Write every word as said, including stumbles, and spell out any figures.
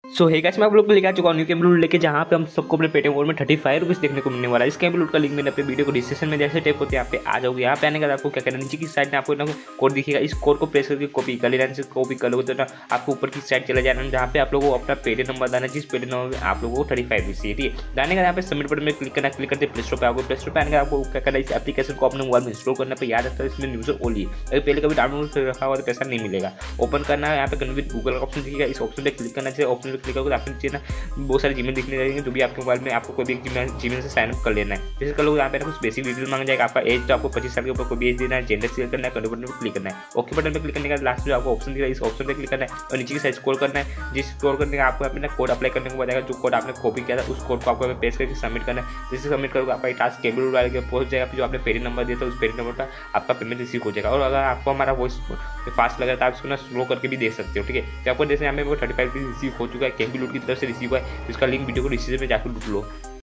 सो है गाइस, मैं आप लोग को लेकर आ चुका हूँ न्यू कैम्प लूट लेके, जहाँ पे हम सबको अपने पेटीएम कोड में थर्टी फाइव रुपीज़ देखने को मिलने वाला है। इस कैम्प लूट का लिंक मैंने अपने वीडियो को डिस्क्रिप्शन में जैसे टैप होते हैं यहाँ पे आ जाओगे। यहाँ पे आने के बाद आपको क्या करना है, नीचे की साइड में आपको ना कोड दिखेगा, इस कोड को प्रेस करके कॉपी कर लेना। कॉपी कर लोगे तो ना आपको ऊपर की साइड चला जाना है, जहाँ पे आप लोगों को अपना पेटीएम नंबर डालना है, जिस पेटीएम नंबर में आप लोगों को थर्टी फाइव रुपीज़ ठीक है। जाने का यहाँ पे सबमिट बटन में क्लिक करना, क्लिक करते प्ले स्टोर पे आपको प्ले स्टोर पे आने का आपको क्या करना है, इस एप्लीकेशन को अपने मोबाइल में इंस्टॉल करना पे याद रखता है इसमें यूजर ओनली है। अगर पहले कभी डाउनलोड रखा हुआ तो पैसा नहीं मिलेगा। ओपन करना है, यहाँ पे कन्वर्ट गूगल का ऑप्शन दिखेगा, इस ऑप्शन पे क्लिक करना चाहिए। ऑप्शन पे क्लिक करोगे आपको नीचे ना बहुत सारे जीमेल दिखने लगेंगे, जो भी आपके मोबाइल में आपको कोई भी जीमेल से साइन अप कर लेना है। जैसे कर लोग यहाँ पे कुछ बेसिक डिटेल मांगा जाएगा, आपका एज तो आपको पच्चीस साल के ऊपर कोई भी एज देना है, जेंडर सिलेक्ट करना है, कंट्री बटन पर क्लिक करना है। ओके बटन पर क्लिक करने का लास्ट जो आपको ऑप्शन दिख रहा है, इस ऑप्शन पर क्लिक करना है और नीचे की साइड स्क्रॉल करना है। जिस स्क्रॉल करने का आपको अपना कोड अप्लाई करने को बताएगा, जो कोड आपने कॉपी किया था उस कोड को आपको पेस्ट करके सबमिट करना है। जिससे सबमिट करोगे आपका टास्क केबल वाले के पहुंच जाएगा, जो आपने पेटी नंबर दिया था उस पेटी नंबर पर आपका पेमेंट रिसीव हो जाएगा। और अगर आपको हमारा वॉइस फास्ट लगा तो आप इसको ना स्लो करके भी देख सकते हो, ठीक है। तो आपको जैसे हमें वो थर्टी फाइव रिसीव हो चुका है, कैम्प लूट की तरफ से रिसीव हुआ है, इसका लिंक वीडियो को डिस्क्रिप्शन में जाकर लूट लो।